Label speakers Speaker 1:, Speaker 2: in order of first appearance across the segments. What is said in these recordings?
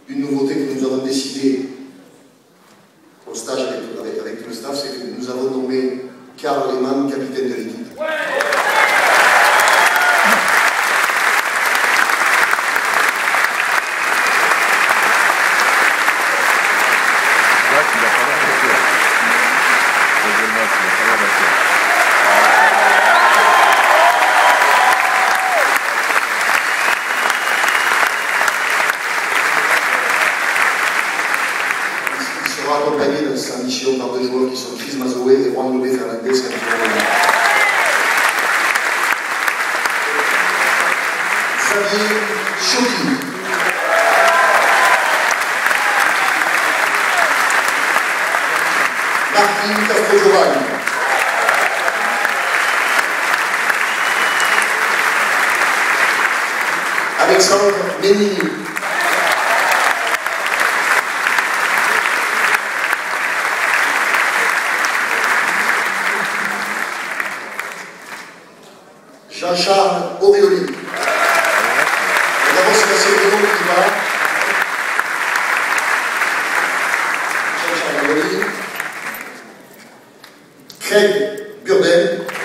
Speaker 1: une nouveauté que nous avons décidé au stage avec tout le staff, c'est que nous avons nommé Karl Lehmann capitaine de l'équipe. Accompagné dans sa mission par deux joueurs qui sont Chris Mazoé et Juan Lobé Fernandez. Xavier Choki. Martin Castro-Giovanni. Alexandre Menini. Jean-Charles Auréoli. D'abord, c'est la cérémonie qui va. Jean-Charles Auréoli. Craig Burden.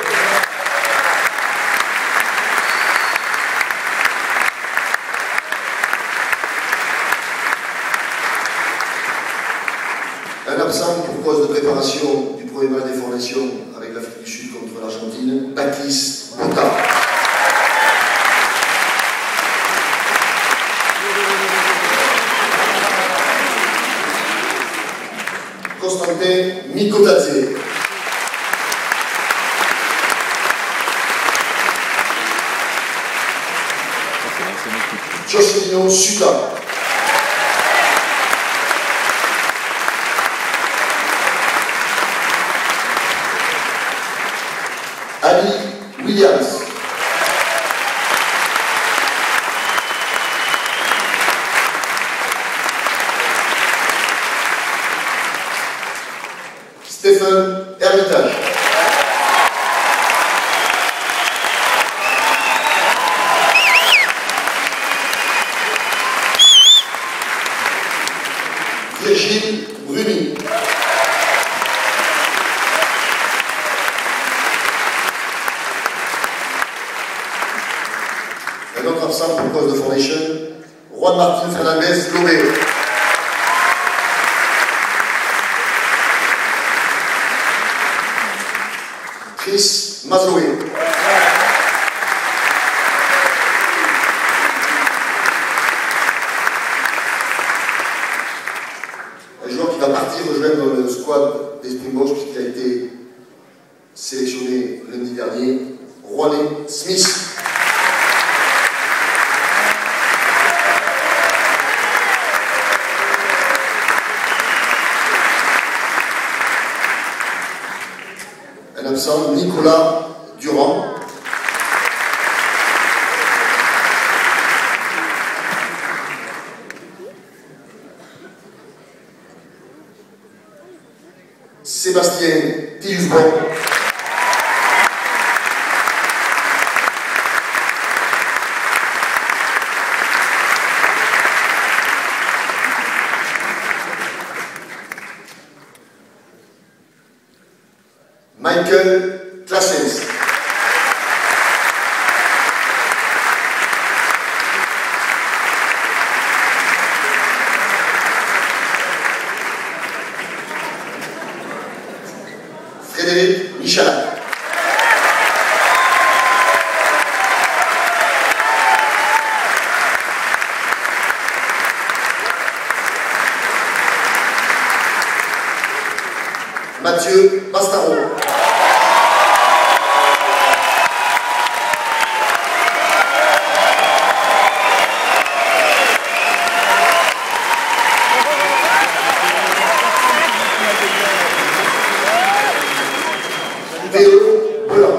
Speaker 1: Un absent pour cause de préparation du premier match des formations avec l'Afrique du Sud contre l'Argentine, Baptiste Botta. Constantin Mikotadze. Jocelino Suta. Ali Williams. Stephen Hermitage. Virgile Bruni. Un autre absent pour cause de formation, Juan Martin Fernandez Lobé. Chris Mazoé. Un joueur qui va partir rejoindre le squad des Springboks qui a été sélectionné lundi dernier, Ronnie Smith. Un absent, Nicolas Durand. Sébastien Tilsborg. Michael Claessens. Frédéric Michalak. Mathieu Bastaro. Théo Blanc.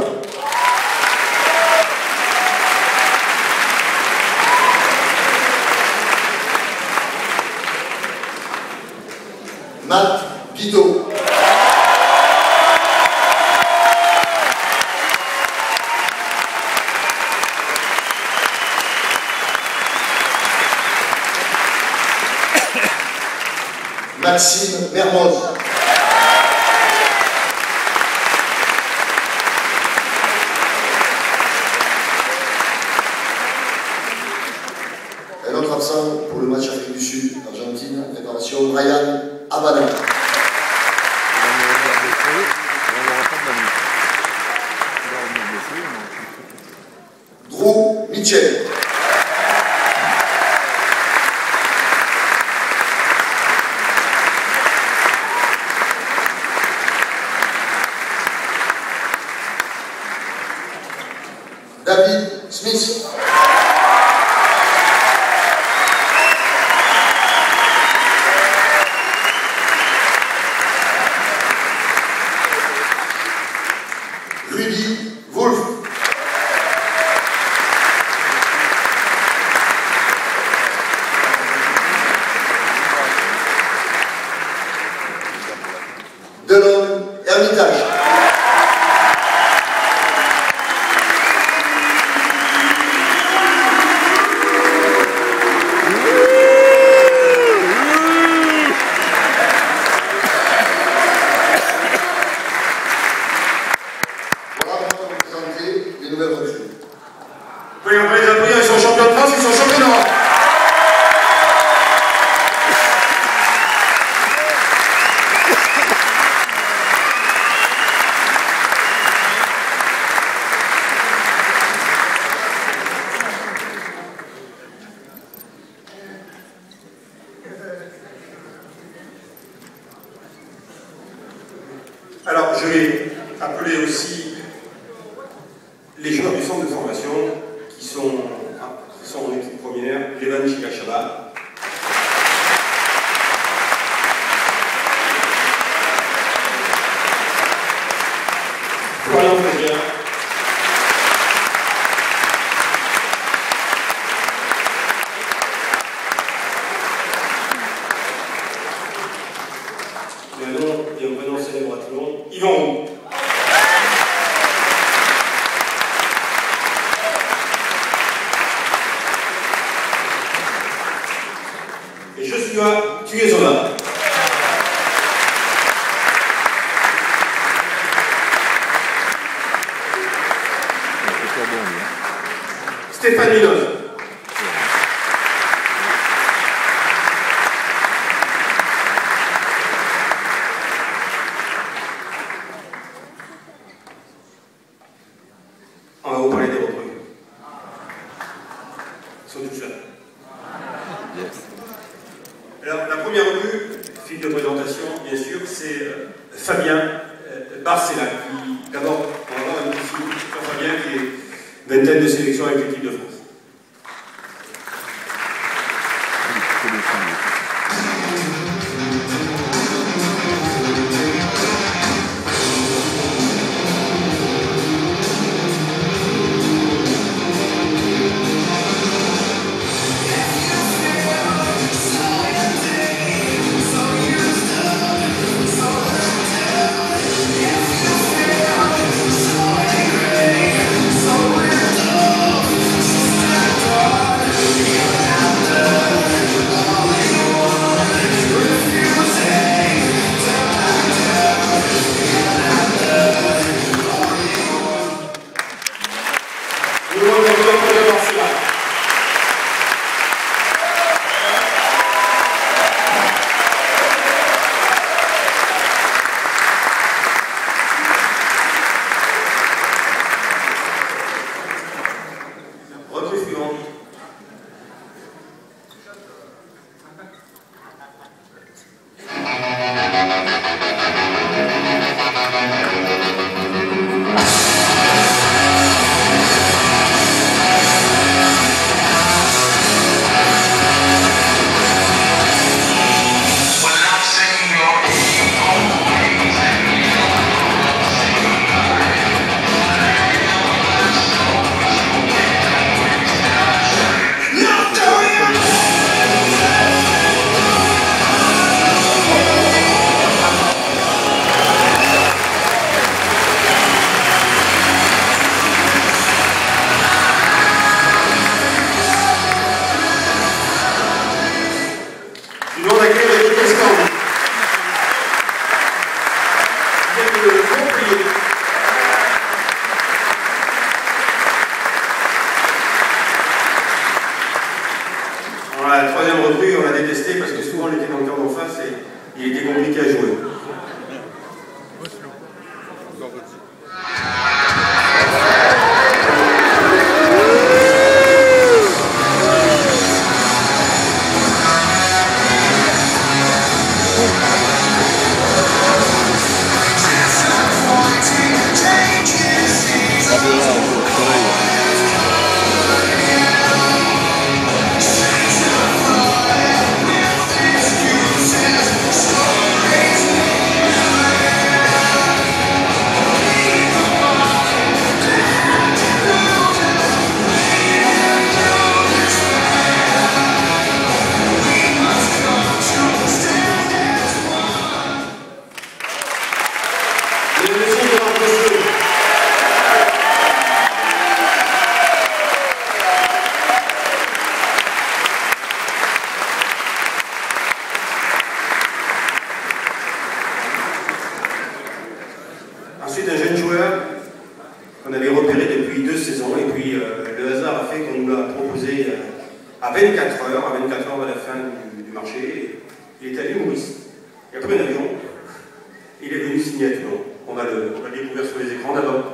Speaker 1: Matt Guido. Maxime Mermoz. Un autre absent pour le match Afrique du Sud, Argentine, préparation, Brian Havana. Drew Mitchell. David Smith. Rudy Wolf. Delon Hermitage. Les nouvelles recrues.
Speaker 2: Oui, on peut les applaudir, ils sont champions de France, ils sont champions d'Europe. Alors, je vais appeler aussi les joueurs du centre de formation qui sont en équipe première, Revan Chikachaba. Florian Frazier. Il y a un prénom célèbre à Toulon, Yvan Roux. Et Joshua Tuguezola. Stéphane Minoz. On va vous parler des recrues. Ils sont tous jeunes. Alors, la première recrue, fille de présentation, bien sûr, c'est Fabien Barcella, qui, d'abord, on va avoir un petit film sur Fabien, qui est vingtaine de sélections avec l'équipe de France. Recrue suivante. Du nom d'accueil de Escandie. deuxième recrue, on l'a détesté parce que souvent il était dans le camp d'en face et il était compliqué à jouer. Ensuite, un jeune joueur qu'on avait repéré depuis 2 saisons, et puis le hasard a fait qu'on nous l'a proposé à 24 heures à la fin du marché. Il est allé Maurice. Il a pris un avion, il est venu signer à Toulon. On va le découvrir sur les écrans d'abord.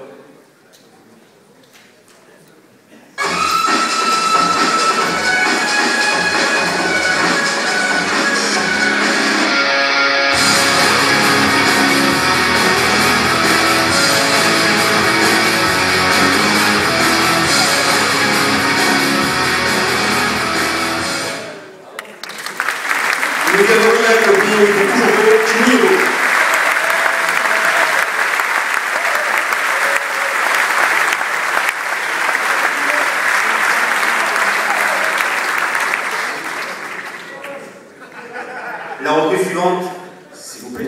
Speaker 2: Nous avons eu avec l'opinion qui fait toujours beau, Chimiro. La reprise suivante, s'il vous plaît.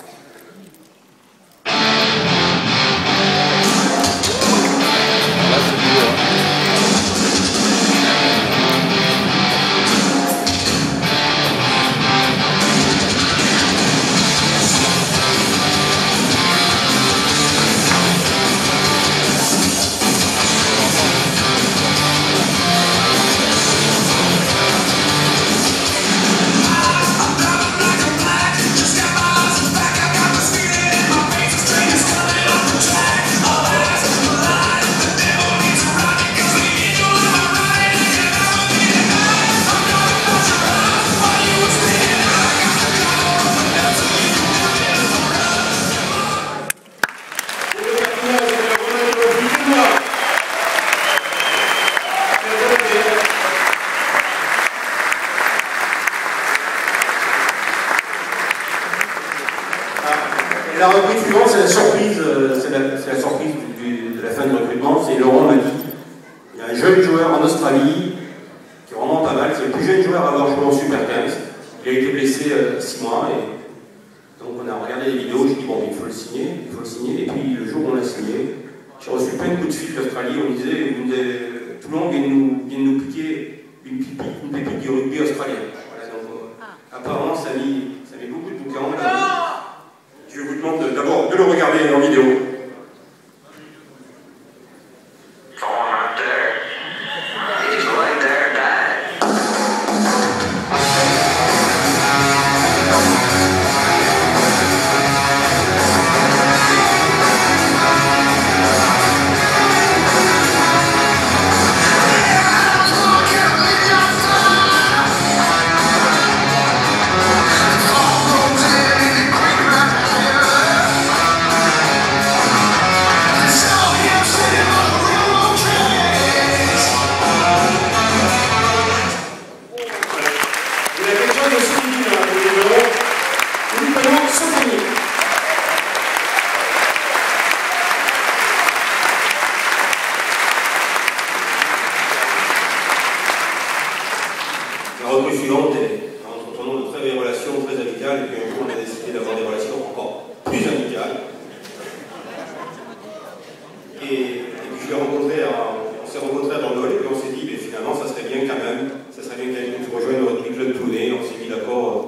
Speaker 2: La reprise suivante, c'est la surprise, de la fin du recrutement. C'est Laurent m'a dit, il y a un jeune joueur en Australie qui est vraiment pas mal. C'est le plus jeune joueur à avoir joué en Super 15. Il a été blessé 6 mois et donc on a regardé les vidéos. J'ai dit bon, il faut le signer, Et puis le jour où on l'a signé, j'ai reçu plein de coups de fil d'Australie. On me disait Toulon vient de nous piquer une pépite du rugby australien. Voilà, donc, apparemment ça a mis beaucoup de bouquins. Je vous demande d'abord de le regarder en vidéo. La reprise suivante est entretenant de très belles relations, très amicales, et puis un jour on a décidé d'avoir des relations encore plus amicales. Et puis on s'est rencontrés à Bandol, et puis on s'est dit, mais finalement ça serait bien quand même, ça serait bien qu'il rejoigne le rugby club toulonnais. On s'est mis d'accord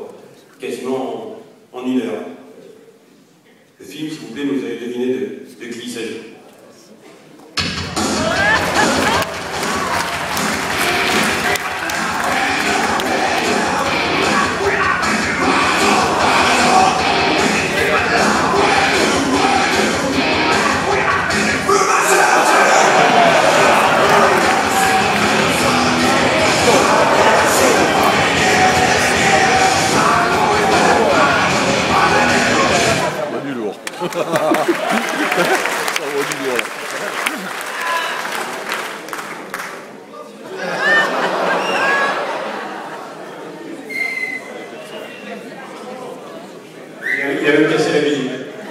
Speaker 2: il a même cassé la musique.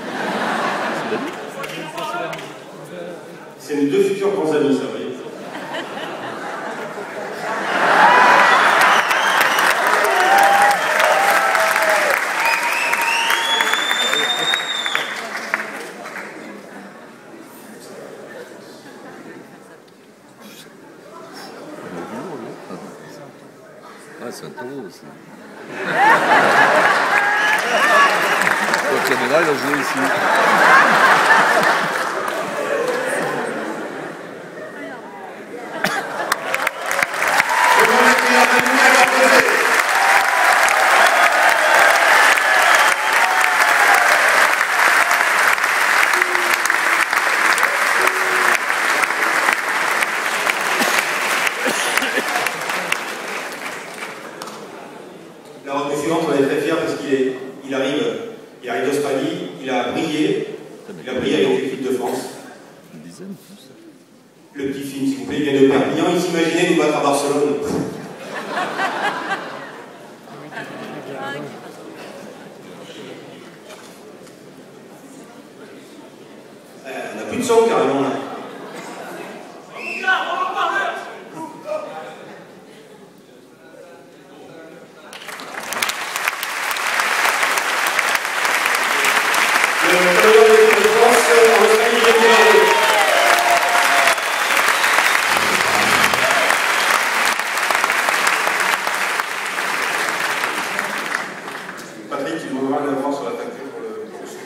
Speaker 2: C'est nos deux futurs grands amis, ça, vous voyez.
Speaker 3: Ah, c'est un taureau aussi. Au Canada, il a joué ici.
Speaker 2: La recrue suivante, on est très fiers parce qu'il arrive d'Australie, il a brillé avec l'équipe de France.
Speaker 3: Une dizaine, plus.
Speaker 2: Le petit film, s'il vous plaît, il vient de Perpignan, il s'imaginait nous battre à Barcelone. On n'a plus de son carrément là. Patrick, tu demandera un avant sur la facture pour le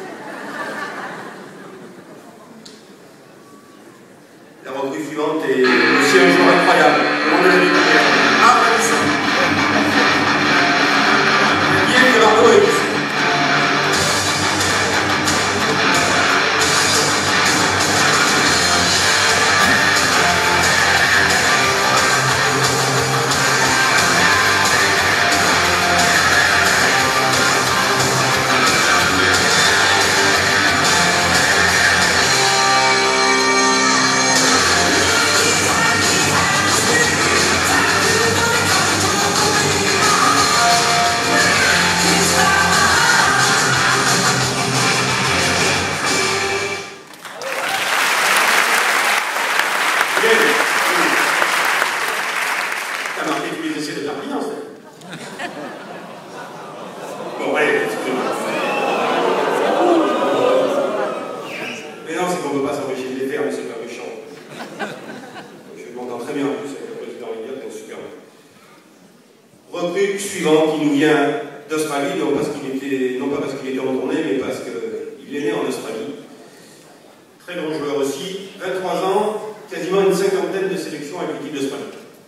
Speaker 2: La recrue suivante est aussi un joueur incroyable. Comment on a vu Ah, ça. Bien que l'ardo est ici. T'as marqué tous les essais de Perpignan, c'est bon, allez, excusez-moi. Mais non, c'est qu'on ne peut pas s'empêcher de les faire, mais c'est pas méchant. Je m'entends très bien en plus avec le président Elliott, donc super bien. Recrue suivante qui nous vient d'Australie, non pas parce qu'il était retourné, mais parce qu'il est né en Australie. Très grand joueur aussi, 23 ans, quasiment une cinquantaine de sélections avec l'équipe d'Australie.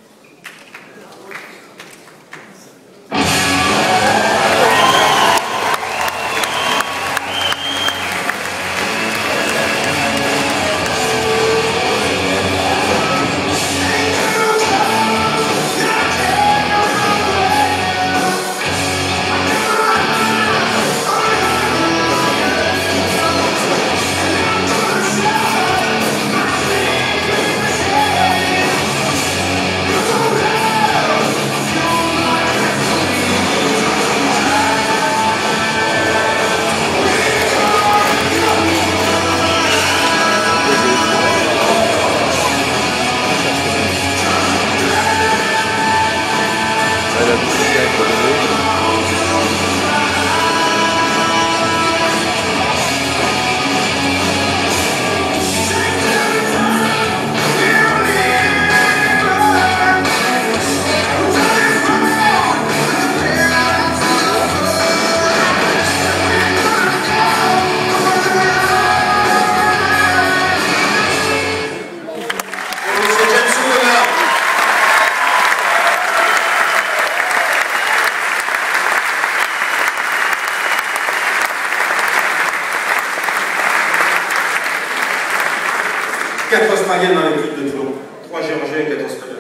Speaker 2: Quatre Australiens dans l'équipe de Toulon. 3 Géorgiens et 4 Australiens.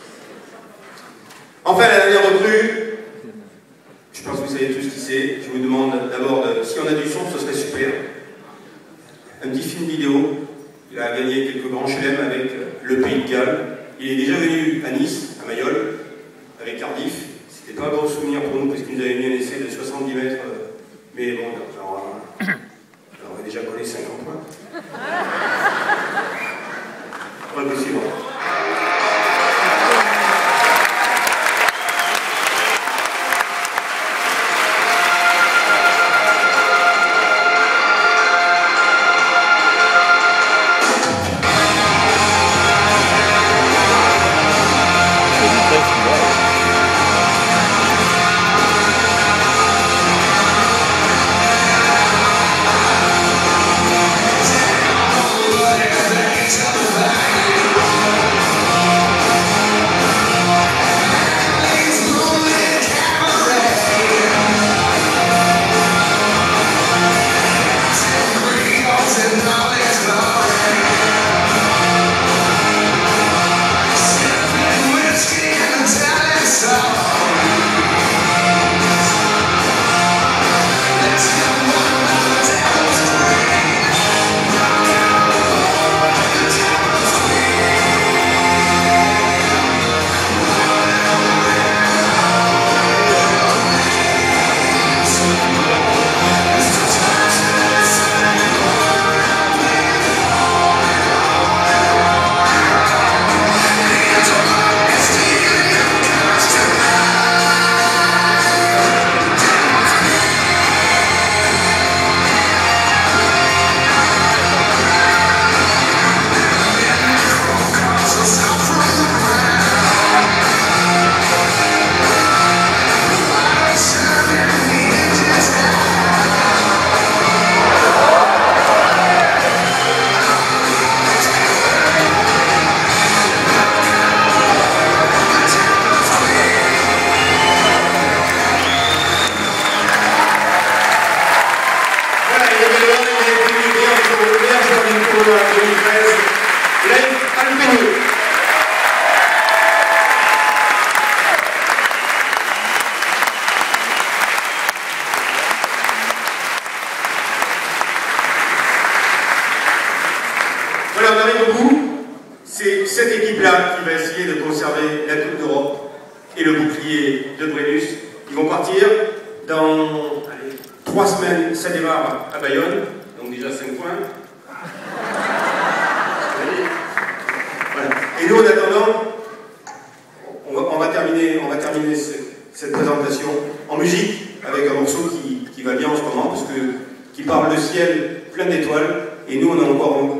Speaker 2: Enfin, la dernière recrue, je pense que vous savez tous qui c'est. Je vous demande d'abord, si on a du son, ce serait super. Un petit film vidéo. Il a gagné quelques grands chelems avec le Pays de Galles. Il est déjà venu à Nice, à Mayol, avec Cardiff. C'était pas un bon souvenir pour nous parce qu'il nous avait mis un essai de 70 mètres. Mais bon, genre, championnat 2013, Leif Alpeni. Voilà, on arrive au bout. C'est cette équipe-là qui va essayer de conserver la Coupe d'Europe et le bouclier de Brennus. Ils vont partir dans 3 semaines. Ça démarre à Bayonne, donc déjà 5 points. Voilà. Et nous, en attendant, on va terminer cette présentation en musique avec un morceau qui va bien en ce moment, parce que qui parle de ciel plein d'étoiles. Et nous, on a encore